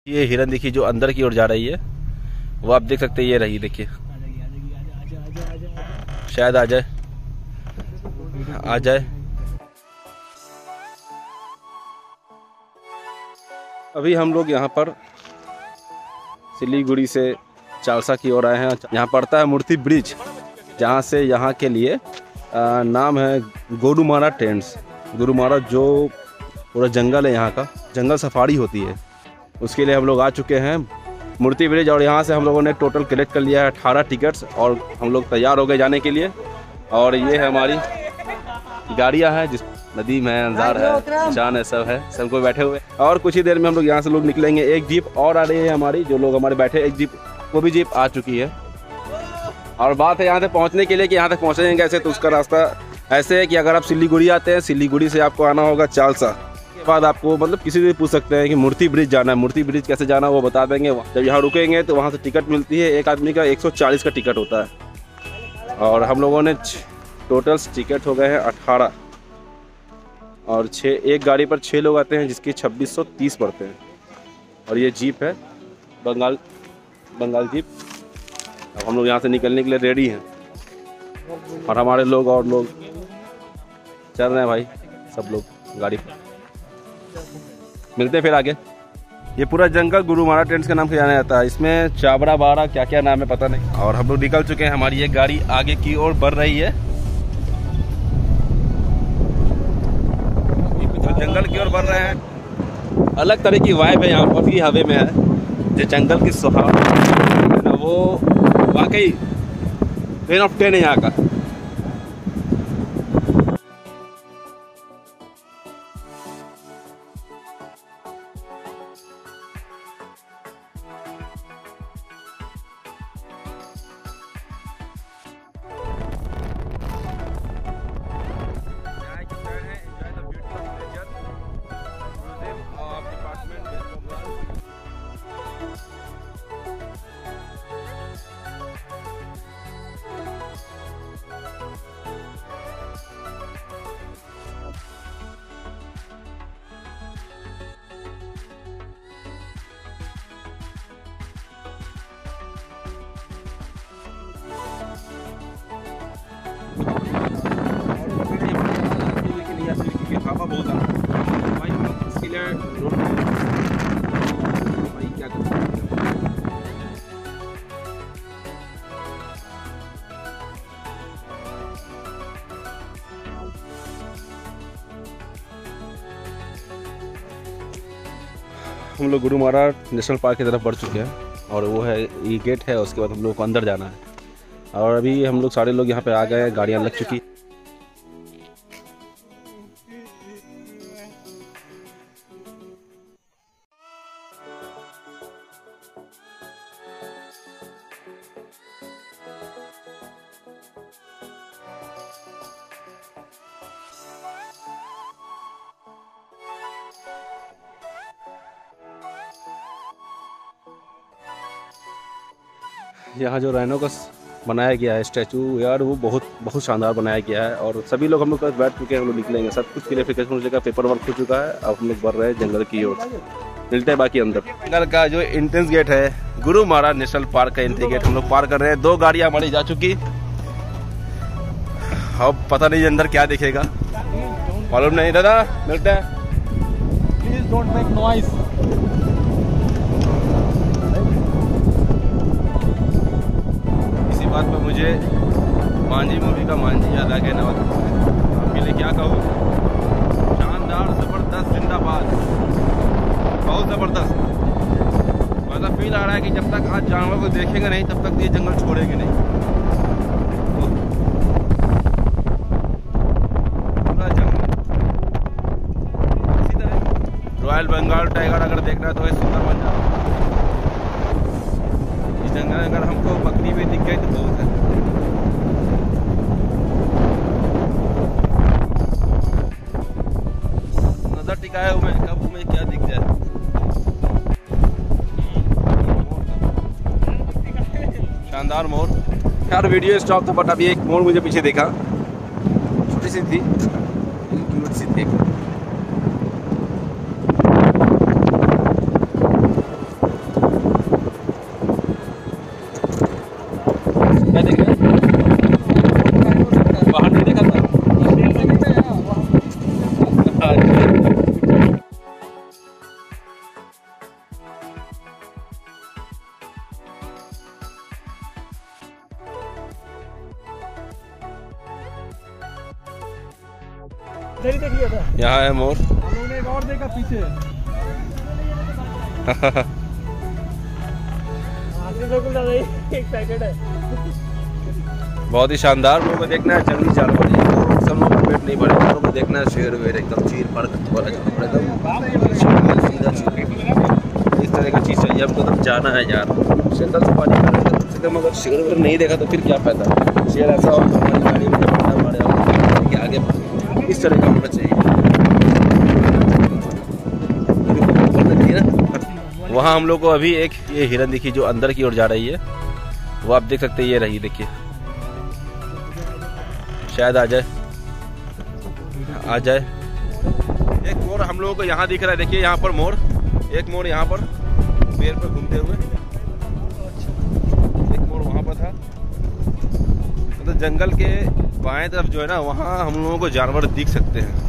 ये हिरन देखिए जो अंदर की ओर जा रही है, वो आप देख सकते हैं। ये रही देखिए, शायद आ जाए आ जाए। अभी हम लोग यहाँ पर सिलीगुड़ी से चालसा की ओर आए हैं। यहाँ पड़ता है मूर्ति ब्रिज, जहाँ से यहाँ के लिए नाम है गोरुमारा टेंट्स। गोरुमारा जो पूरा जंगल है, यहाँ का जंगल सफारी होती है, उसके लिए हम लोग आ चुके हैं मूर्ति ब्रिज। और यहाँ से हम लोगों ने टोटल कलेक्ट कर लिया है 18 टिकट्स और हम लोग तैयार हो गए जाने के लिए। और ये है हमारी गाड़ियाँ हैं, जिस नदीम है, अंजार है, जान है, सब कोई बैठे हुए। और कुछ ही देर में हम लोग यहाँ से लोग निकलेंगे। एक जीप और आ रही है हमारी, जो लोग हमारे बैठे, एक जीप, वो भी जीप आ चुकी है। और बात है यहाँ से पहुँचने के लिए कि यहाँ तक पहुँचेंगे कैसे, तो उसका रास्ता ऐसे है कि अगर आप सिलीगुड़ी आते हैं, सिलीगुड़ी से आपको आना होगा चालसा। के बाद आपको मतलब किसी से पूछ सकते हैं कि मूर्ति ब्रिज जाना है, मूर्ति ब्रिज कैसे जाना है वो बता देंगे। जब यहाँ रुकेंगे तो वहाँ से टिकट मिलती है, एक आदमी का 140 का टिकट होता है। और हम लोगों ने टोटल टिकट हो गए हैं 18 और एक गाड़ी पर 6 लोग आते हैं, जिसके 2630 पड़ते हैं। और ये जीप है बंगाल जीप। अब हम लोग यहाँ से निकलने के लिए रेडी हैं और हमारे लोग और लोग चल रहे हैं भाई, सब लोग गाड़ी पर। मिलते हैं फिर आगे। ये पूरा जंगल गुरुमारा टेंट्स के नाम से जाना जाता है। इसमें चाबड़ा बाड़ा क्या क्या नाम है पता नहीं। और हम लोग निकल चुके हैं, हमारी ये गाड़ी आगे की ओर बढ़ रही है, जंगल की ओर बढ़ रहे हैं। अलग तरह की वाइब है यहाँ पर, की हवे में है जो जंगल की सुहाव है ना, वो वाकई 10 of 10 है यहाँ का। हवा बहुत आ रहा है भाई, इसके लिए भाई क्या कर सकते हैं। हम लोग गुरुमारा नेशनल पार्क की तरफ बढ़ चुके हैं और वो है ये गेट है, उसके बाद हम लोग को अंदर जाना है। और अभी हम लोग सारे लोग यहाँ पे आ गए हैं, गाड़ियाँ लग चुकी। यहाँ जो राइनो का बनाया गया है स्टैचू यार, वो बहुत शानदार बनाया गया है। और सभी लोग हम लोग पास बैठ चुके हैं, हम लोग निकलेंगे, सब कुछ क्लियरिफिकेशन हो चुका, पेपर वर्क हो चुका है। अब हम लोग बढ़ रहे हैं जंगल की ओर, मिलते हैं बाकी अंदर। जंगल का जो एंट्रेंस गेट है गुरुमारा नेशनल पार्क का एंट्री गेट हम लोग पार कर रहे हैं। 2 गाड़ियाँ हमारी जा चुकी, अब पता नहीं अंदर क्या दिखेगा, मालूम नहीं। दादा मिलते हैं, प्लीज डोंट मेक नॉइज। बात पर मुझे मांझी मूवी का मांझी याद आ गया ना, आपके लिए क्या कहूँ, शानदार, ज़बरदस्त, जिंदाबाद, बहुत ज़बरदस्त। मतलब फील आ रहा है कि जब तक आज जानवर को देखेंगे नहीं तब तक ये जंगल छोड़ेंगे नहीं। पूरा जंगल इसी तरह रॉयल बंगाल टाइगर अगर देखना है तो वही सुंदर बन जाता है। इस जंगल अगर हमको बकरी भी दिख गई तो बहुत है। नजर टिकाया हूँ मैं, कब हमें क्या दिख जाए। शानदार मोर यार। वीडियो स्टॉप था बट अभी एक मोर मुझे पीछे देखा, छोटी सी थी, क्यूट सी थी। नहीं देख लिया था। यहाँ है मोर। हम लोगों ने एक और देखा पीछे। एक्साइटेड है। बहुत ही शानदार। लोगों को देखना है जंगली जानवर, सब लोग का पेट नहीं भरेगा। लोगों को देखना है शेर वेर एकदम चीर पर वाला जानवर एकदम सीधा चीर। इस तरह की चीज़ चाहिए हमको, तब जाना है यार। जंगल से पानी का कम से कम अगर शेर वेर नहीं देखा तो फिर क्या फायदा। शेर ऐसा हो हमारी गाड़ी में हमारे आगे इस तरह का होना चाहिए। वहाँ हम लोग को अभी एक ये हिरन दिखी जो अंदर की ओर जा रही है, वो आप देख सकते हैं। ये रही, देखिए, शायद आ जाए। एक मोर हम लोगों को यहाँ दिख रहा है, देखिए यहाँ पर मोर, एक मोर यहाँ पर पेड़ पर घूमते हुए, एक मोर वहाँ पर था। मतलब जंगल के बाएं तरफ जो है ना, वहाँ हम लोगों को जानवर दिख सकते हैं।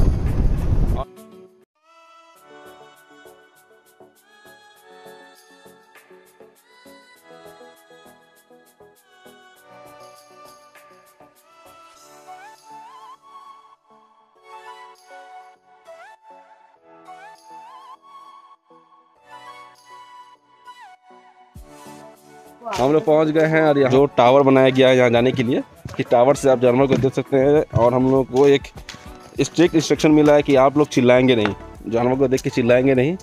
हम लोग पहुंच गए हैं और यहाँ जो टावर बनाया गया है यहाँ जाने के लिए, कि टावर से आप जानवर को देख सकते हैं। और हम लोग को एक स्ट्रिक्ट इंस्ट्रक्शन मिला है कि आप लोग चिल्लाएंगे नहीं, जानवर को देख के चिल्लाएंगे नहीं।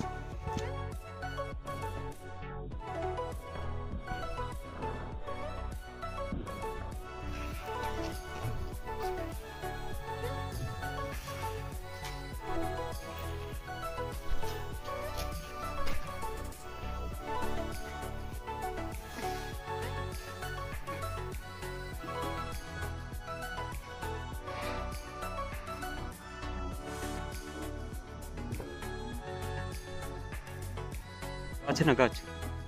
अच्छा ना गाछ,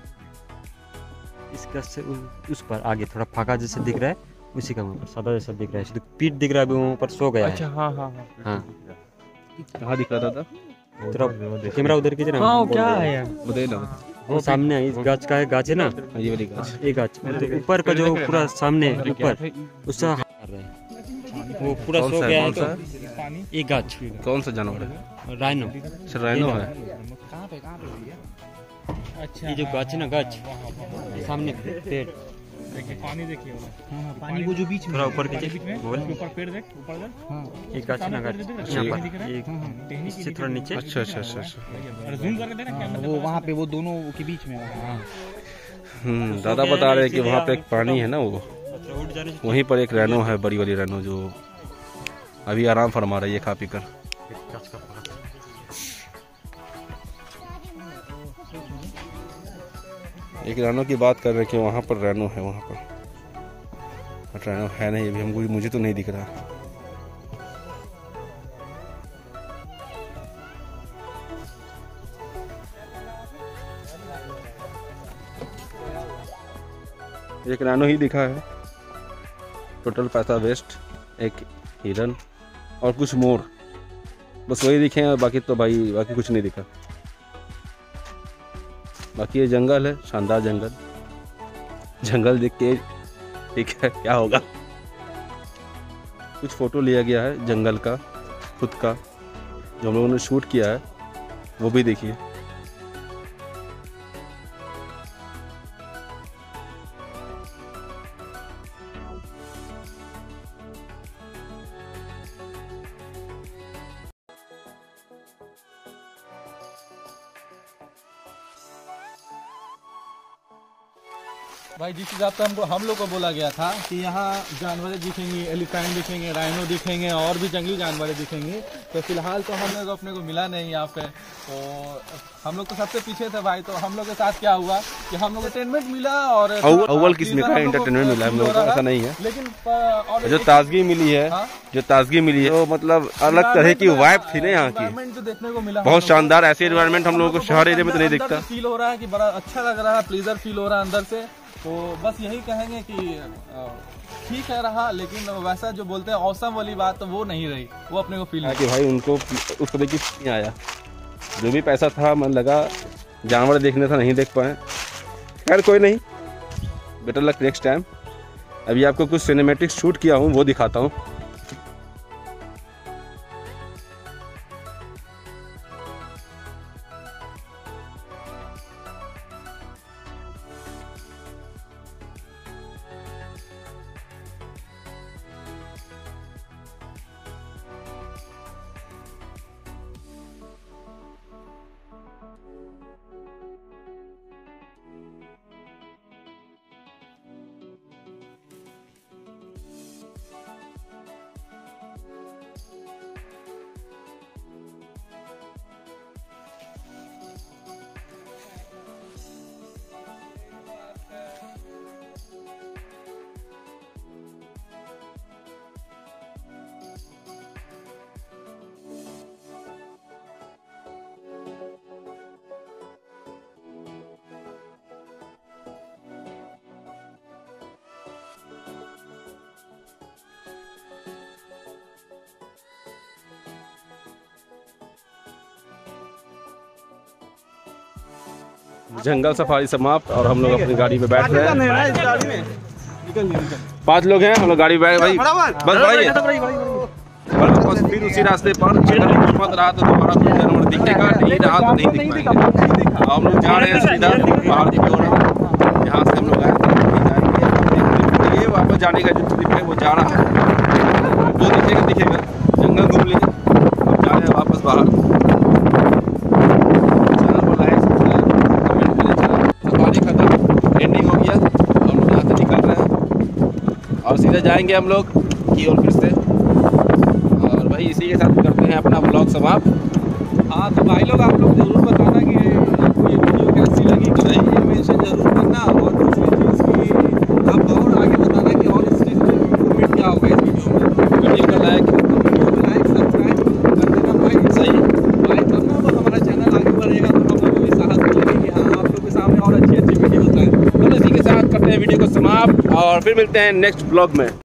इस गाछ से उस पर आगे थोड़ा फाका जैसे दिख रहा है, उसी का ऊपर सादा जैसा दिख रहा है, पीठ दिख रहा है, वहाँ पर सो गया है। अच्छा हाँ हाँ हाँ, कहाँ दिख रहा था? कैमरा उधर कीजिए ना। हाँ वो क्या है यार? वो सामने है, इस गाछ का है, गाछ है ना, ये वाली गाछ, ये गाछ ऊपर का जो पूरा सामने ऊपर उससे कर रहा है, वो पूरा सो गया है। तो ये गाछ कौन सा जानवर है? राइनो, राइनो है। अच्छा ये जो गाछ है ना, गाछ सामने पेड़, देखिए पानी, देखिए पानी वो जो बीच में थोड़ा ऊपर कीजिए, ऊपर पेड़ देख, ऊपर देख। हाँ एक गाछ है ना, गाछ यहाँ पर एक इससे थोड़ा नीचे। अच्छा अच्छा अच्छा। जूम करके देना कैमरा, वो वहाँ पे वो दोनों के बीच में। दादा बता रहे हैं कि वहाँ पे एक पानी है ना, वो वहीं पर एक रैनो है, बड़ी वाली रैनो, जो अभी आराम फरमा रही है खा पी कर। एक रैनो की बात कर रहे हैं कि वहाँ पर रैनो है, वहाँ पर रैनो है नहीं, अभी हमको, मुझे तो नहीं दिख रहा। एक रैनो ही दिखा है, टोटल पैसा वेस्ट। एक हिरन और कुछ मोर, बस वही दिखे हैं, बाकी तो भाई बाकी कुछ नहीं दिखा। बाकी ये जंगल है, शानदार जंगल। जंगल देख के ठीक है, क्या होगा। कुछ फोटो लिया गया है जंगल का, खुद का, जो हम लोगों ने शूट किया है, वो भी देखिए। भाई जिस हिसाब से हम लोग को बोला गया था कि यहाँ जानवर दिखेंगे, एलिफेंट दिखेंगे, राइनो दिखेंगे और भी जंगली जानवर दिखेंगे, तो फिलहाल तो हम लोग अपने को मिला नहीं यहाँ पे। तो हम लोग तो सबसे पीछे थे भाई। तो हम लोग के साथ क्या हुआ कि हम लोग एंटरटेनमेंट मिला, और अव्वल किस्म का एंटरटेनमेंट मिला हम लोगों को, ऐसा नहीं है। लेकिन जो ताजगी मिली है, जो ताजगी मिली है, वो मतलब अलग तरह की वाइब थी ना यहाँ की, जो देखने को मिला, बहुत शानदार। ऐसे एनवायरनमेंट हम लोगों को शहर एरिया में तो नहीं दिखता। फील हो रहा है कि बड़ा अच्छा लग रहा है, प्लीजर फील हो रहा है अंदर से। तो बस यही कहेंगे कि ठीक है रहा, लेकिन वैसा जो बोलते हैं औसम वाली बात, तो वो नहीं रही, वो अपने को फील कि भाई उनको उस तरह की नहीं आया। जो भी पैसा था, मन लगा जानवर देखने था, नहीं देख पाए। खैर कोई नहीं, बेटर लक नेक्स्ट टाइम। अभी आपको कुछ सिनेमैटिक शूट किया हूँ, वो दिखाता हूँ। जंगल सफारी समाप्त और हम लोग अपनी गाड़ी में बैठ रहे हैं। 5 लोग हैं हम लोग गाड़ी में बैठ भाई बस बस फिर उसी रास्ते पर मत रहा तो दोबारा कोई जानवर दिखेगा, नहीं रहा तो नहीं दिख पाएंगे। हम लोग जा रहे हैं सीधा पहाड़ की ओर, यहाँ से हम लोग आए थे। ये वापस जाने का जो ट्रिप है वो जा रहा है, जो दिखेगा जंगल घूम लीजिए। अब जा रहे हैं वापस बाहर। चैनल को लाइक सब्सक्राइब कमेंट करें। सफारी खत्म, एंडिंग हो गया, हम लोग यहाँ से निकल रहे हैं और सीधे जाएंगे हम लोग की ओर फिर से। और भाई इसी के साथ करते हैं अपना ब्लॉग समाप्त। हाँ तो भाई लोग आप लोग जरूर बताना कि आपको ये वीडियो कैसी लगी, ये मेंशन जरूर करना। और दूसरी चीज़ की आप और आगे बताना कि और इस चीज़ में इम्प्रूवमेंट क्या होगा इस वीडियो में। वीडियो को लाइक सब्सक्राइब कर देना भाई। सही भाई तब ना वो हमारा चैनल आगे बढ़ेगा तो हम लोग को भी साहस मिलेगी कि हाँ आप लोग के सामने और अच्छी वीडियोज आए। तो इसी के साथ करते हैं वीडियो को समाप्त और फिर मिलते हैं नेक्स्ट ब्लॉग में।